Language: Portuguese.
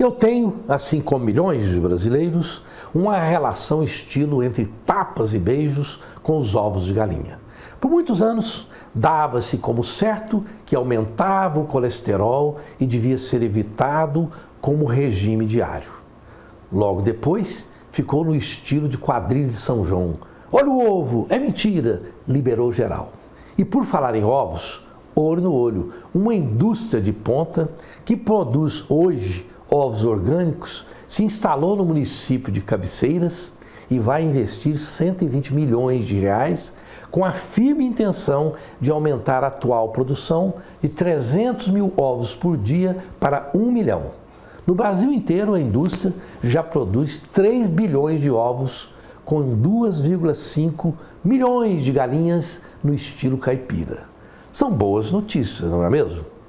Eu tenho, assim como milhões de brasileiros, uma relação estilo entre tapas e beijos com os ovos de galinha. Por muitos anos, dava-se como certo que aumentava o colesterol e devia ser evitado como regime diário. Logo depois, ficou no estilo de quadrilha de São João. Olha o ovo, é mentira, liberou geral. E por falar em ovos, olho no olho, uma indústria de ponta que produz hoje ovos orgânicos se instalou no município de Cabeceiras e vai investir 120 milhões de reais com a firme intenção de aumentar a atual produção de 300 mil ovos por dia para 1 milhão. No Brasil inteiro, a indústria já produz 3 bilhões de ovos com 2,5 milhões de galinhas no estilo caipira. São boas notícias, não é mesmo?